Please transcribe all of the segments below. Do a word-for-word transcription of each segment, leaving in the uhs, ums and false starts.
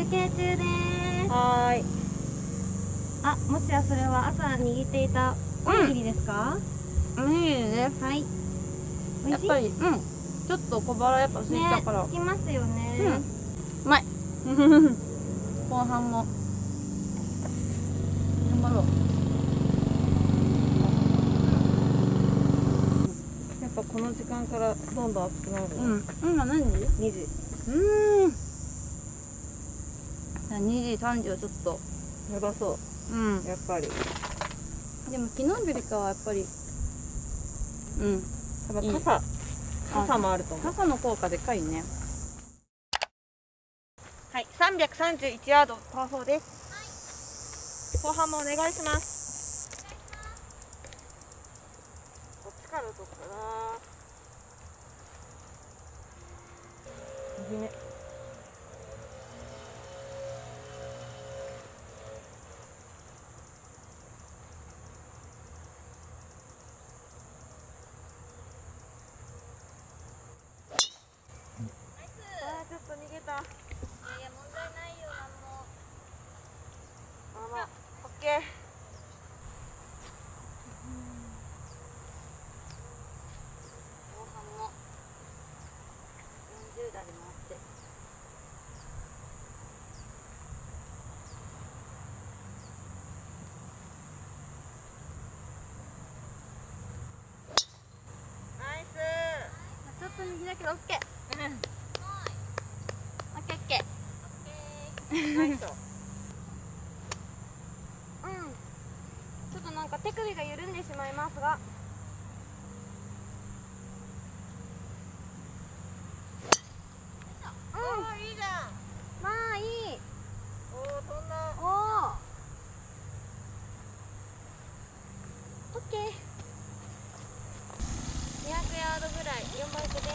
計中です。 はーい。 あ、もしやそれは朝握っていたおにぎりですか？ おにぎりね。 はい。美味しい？ やっぱり、うん。ちょっと小腹やっぱ空いたから。 ね、つきますよね。 うん。うまい。後半も。頑張ろう。やっぱこの時間からどんどん暑くなる。うん。今何時？にじ。うーん。にじさんじはちょっとやばそう。うん。やっぱり。でも昨日よりかはやっぱり。うん。多分傘。傘もあると思う。傘の効果でかいね。はい、さんびゃくさんじゅういちヤードパーフォーです。はい、後半もお願いします。こっちから取ったな。右目。あー、ちょっと逃げた。いやいや、問題ないよ、なんも。まあまあ、オッケー。後半もよんじゅうだいで回って。ナイス。ちょっと右だけどオッケー。オッケーオッケー。ナイス。うん。ちょっとなんか手首が緩んでしまいますが。うん。いいじゃん。まあいい。おお、飛んだ。おお。オッケー。にひゃくヤードぐらい、よんばい手です。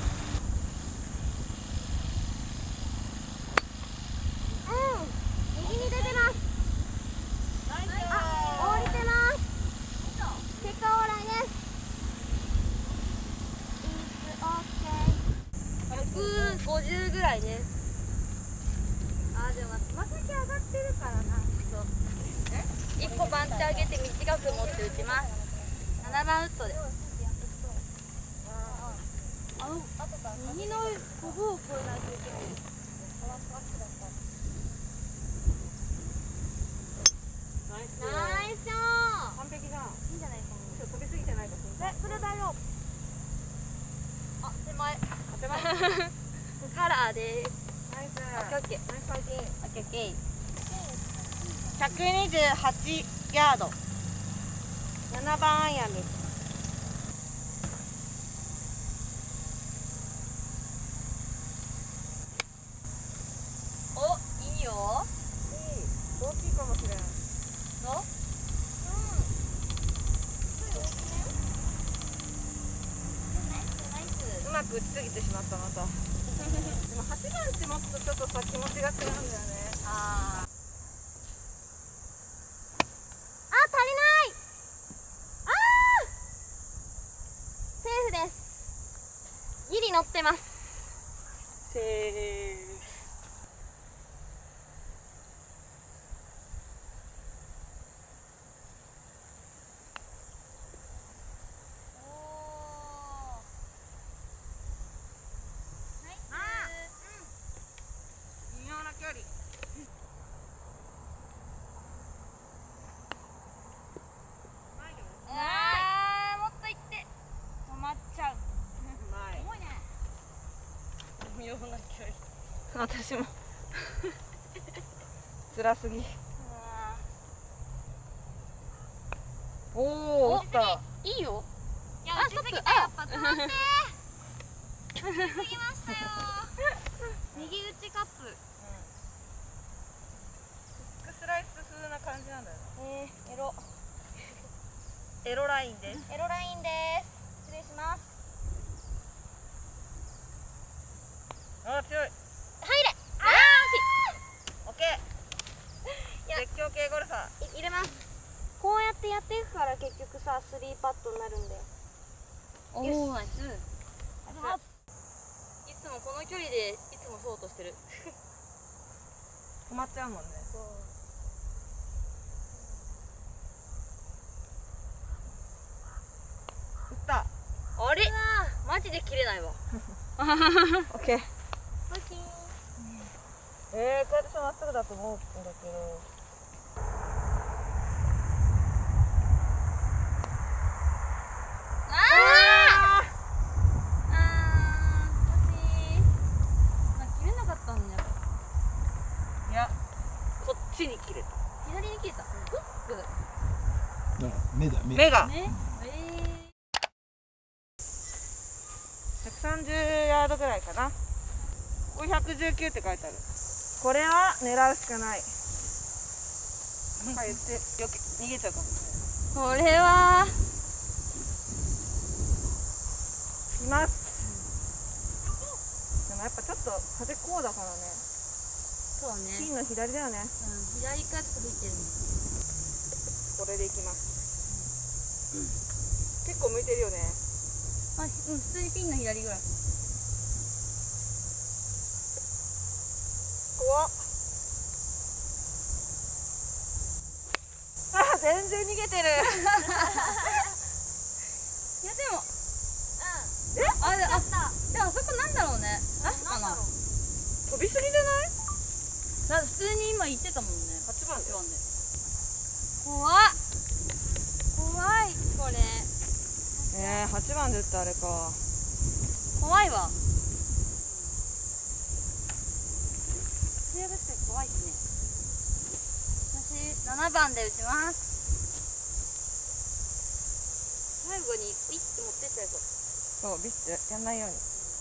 うん。右に出てます。あ、降りてます。結果オーライです。ひゃくごじゅうぐらいです。あー、でもまさき上がってるからな。そういっこバンって上げて短く持って打ちます。ななばんウッドで。あの右のコブを越えないといけない。ナイスショー。完璧じゃん。いいんじゃないかな。飛びすぎてないか。え、それ大丈夫。あ、手前。手前。カラーです。ナイス。オッケーオッケー。ナイスファイティン。オッケーオッケー。ひゃくにじゅうはちヤード。ななばんアイアンです。お、いいよ。いい。大きいかもしれない。どう？うん。うまく打ちすぎてしまったまた。でもはちばんってもっとちょっとさ気持ちが違うんだよね。ああ。あ、足りない。ああ。セーフです。ギリ乗ってます。セーフ。距離。あー、もっと行って止まっちゃう。うまい。重いね。微妙な距離。私も辛すぎ。おお、落ちた。いいよ。いや、落ちすぎた。やっぱ止まって。落ちすぎましたよ。右打ちカップ。スライス風な感じなんだよね。えー、エロエロラインです。エロラインです。失礼します。あー、強い。入れ。あー、オッケー。絶叫系ゴルファー入れます。こうやってやっていくから結局さスリーパットになるんだよ。おお、ナイス。いつもこの距離でいつもそうとしてる。 止まっちゃうもんね。打った。 あれマジで切れないわ。 オッケー。えー、こうやってまっすぐだと思うんだけど。 あああ私まあ切れなかったんだよ。 いや、こっちに切れた。 左に切れた。フック。 だから目だ目。 目が。 ね。ええ。 ひゃくさんじゅうヤードぐらいかな。ここひゃくじゅうきゅうって書いてある。これは狙うしかない。なんか言ってよけ逃げちゃうかもしれない。 これは来ます。でもやっぱちょっと風こうだからね。 そうね。 ピンの左だよね。 うん、左からちょっと吹いてるの。 これでいきます。結構向いてるよね。 あ、うん、普通にピンの左ぐらい。 怖っ。あ、全然逃げてる。 いやでも、うん。え、あ、で、あ、でもあそこなんだろうね。ラフかな。 飛びすぎじゃない？ だって普通に今言ってたもんね。 はちばんだよ。 怖っ。怖いこれ。 えー、はちばんで打ったあれか。 怖いわ。それは確かに怖いっすね。私ななばんで打ちます。最後にピッて持ってっちゃいそう。 そう、ビッてやんないように。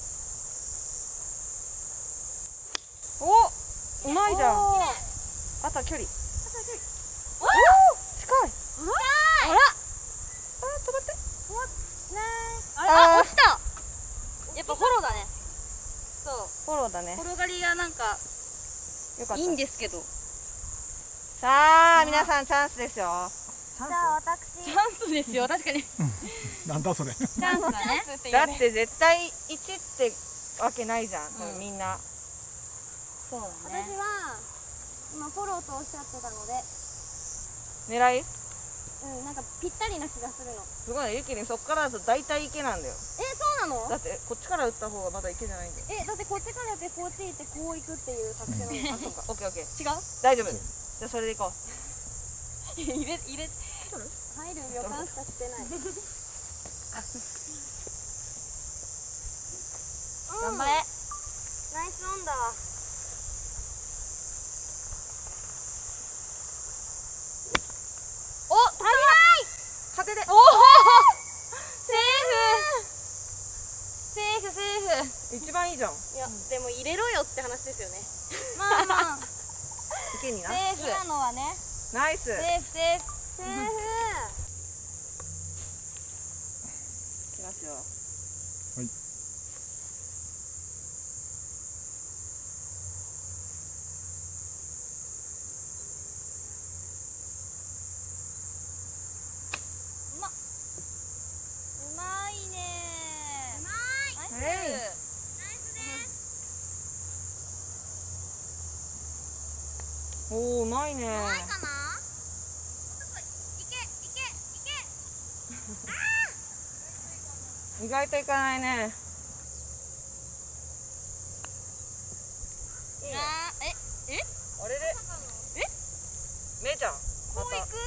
お、うまいじゃん。 おー。 あとは距離。 あと距離。 おお、近い。 あら。 あ、止まって。 止まっない。あれ、 あーあ、落ちた。やっぱフォローだね。そう。 フォローだね。 転がりがなんかよかった。 いいんですけど。 さあ、皆さんチャンスですよ。チャンじゃあ私チャンスですよ、確かに。チなんだそれ。 ャンスだね。 スだって絶対いちってわけないじゃん、多分みんな。 そうだ私ね。 は今フォローとおっしゃってたので、 狙いうん、なんかぴったりな気がするの。 すごいね、ゆきりんそっからだと大体池なんだよ。 え、そうなの？ だってこっちから打った方がまだ池じゃないんだよ。 え、だってこっちからやってこっち行ってこう行くっていう作戦なの。 あ、そうか。オッケーオッケー。 違う？ 大丈夫。じゃあそれでいこう。 入れ入れ。 入る予感しかしてない。 頑張れ。 ナイスオンだわ。 お、足りない。 風で。 おお。セーフ。セーフセーフ。 一番いいじゃん。 いや、でも入れろよって話ですよね。 まあまあ。 池にな。 セーフ。 今のはね。 ナイス。 セーフセーフ。 セーフ。 いきますよ。 はい。 うまっ。うまいね。うまい。ナイはいス。ナイスです。 おお、うまいね。 うまいかな。ちょっといけいけいけ。 意外といかないね。いいね。 あー、ええ。 あれで。 え。 目じゃん。また。 こう行く。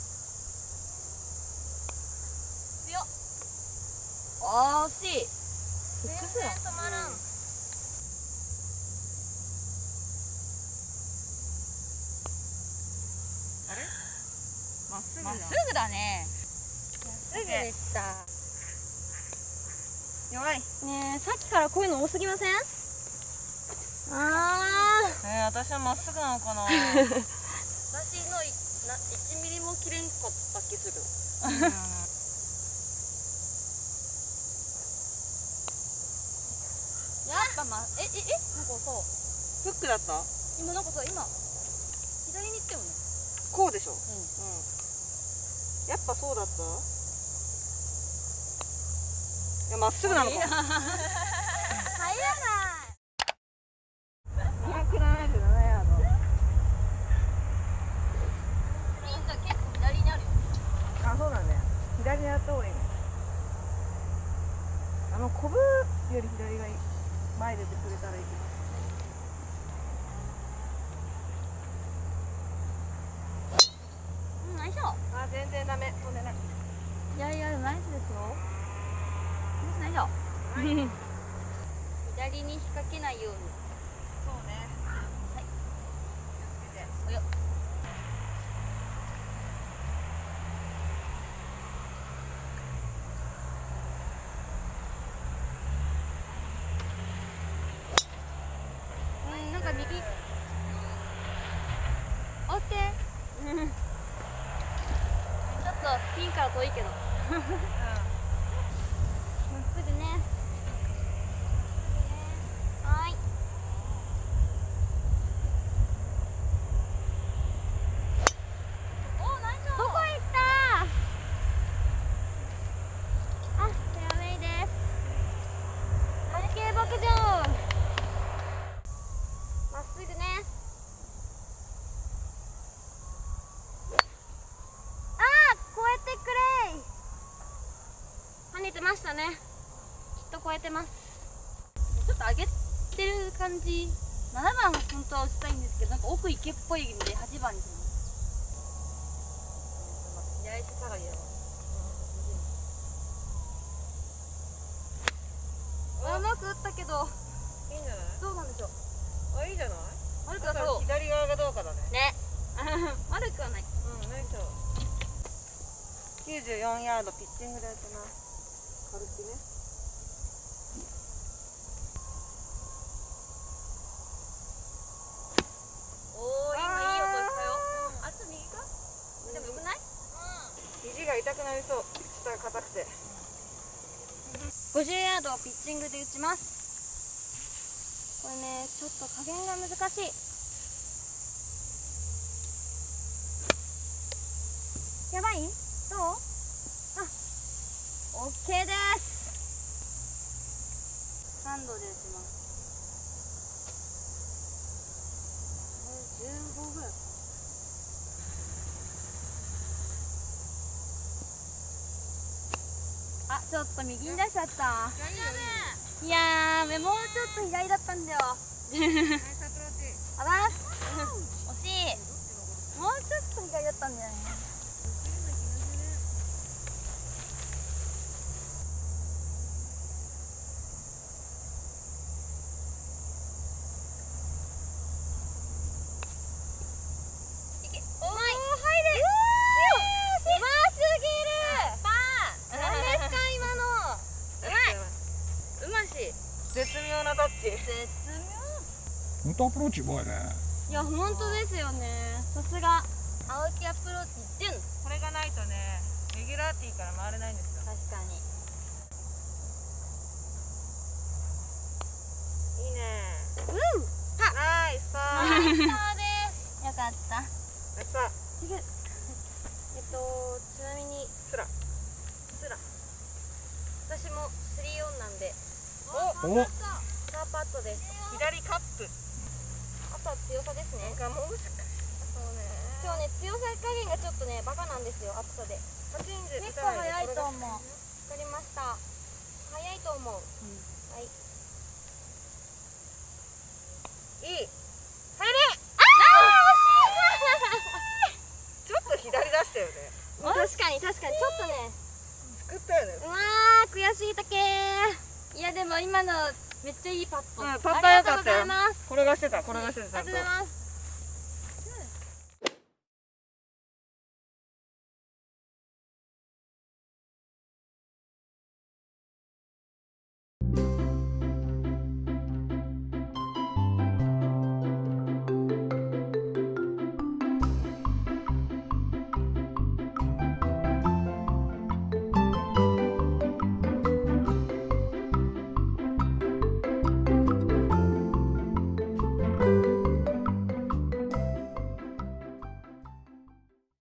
強っ。あー、惜しい。 全然止まらん。 あれ？まっすぐまっじゃん。 すぐだね。まっすぐでした。 弱い。 ねえ、さっきからこういうの多すぎません？あえー、私はまっすぐなのかな。 私のいないちミリも切れんかった気する。やっぱまえええなんかさフックだった？ 今なんかさ今左に行ったよね。 こうでしょ。 うん。 やっぱそうだった？いや、まっすぐなのか。 入らない。 にひゃくななじゅうななヤード。 あのコブより左がいい。前出てくれたらいいけど。 うん、ナイス。 あ、全然ダメ。飛んでない。 いやいや、ナイスですよ。ナイス、ナイス。左に引っ掛けないように。 そうね。 はい。 気をつけて。 およ。うん、なんか右。オッケー。ちょっとピンから遠いけど。まっすぐね。はい。お、ナイス。どこ行った。あ、フェアウェイです。オッケー、牧場。まっすぐね。あー、超えてくれ。跳ねてましたね。きっと超えてます。ちょっと上げてる感じ。ななばん本当は打ちたいんですけど、なんか奥池っぽいんではちばんにします。左手下がりだわ。うまく打ったけど、 いいんじゃない？ どうなんでしょう。 あ、いいじゃない？ 悪くはそう。 左側がどうかだね。 ね。悪くはない。 うん、ナイス。きゅうじゅうよんヤードピッチングで打ってます。軽くね。 おー、今いい音したよ。あ、ちょっと右か。でもよくない。 肘が痛くなりそう。下が硬くて。 ごじゅうヤードをピッチングで打ちます。これね、ちょっと加減が難しい。やばい？どう？あ、オッケーです。さんどで打ちます。じゅうごぐらい。あ、ちょっと右に出しちゃった。いやー、もうちょっと左だったんだよ。あら、惜しい。もうちょっと左だったんだよね。いけ、うまい。入る。うますぎる。パー。何ですか今の。うまい。うまし。 絶妙なタッチ。 絶妙。 本当アプローチうまいね。 いや、本当ですよね。さすが青木アプローチ準。 これがないとね、レギュラーティーから回れないんですよ。 確かに。 いいね。 うん。 ナイスパー。 ナイスパーです。よかった。 ナイスパー。 えっと、ちなみにスラ。 スラ。私もスリーオンなんで。 お、 パーパットです。 左カップ。 あとは強さですね。 がもう少し。そうね。 今日ね、強さ加減がちょっとね、バカなんですよ、暑さで。 パチンで結構早いと思う。わかりました。早いと思う。はい。 いい。 入れ。 ちょっと左出したよね。 あー、惜しい。確かに、確かに、ちょっとね。 作ったよね。 うわー、悔しいだけー。いや、でも今のめっちゃいいパット。 うん、パット良かったよ。 ありがとうございます。 転がしてた、転がしてた。 ありがとうございます。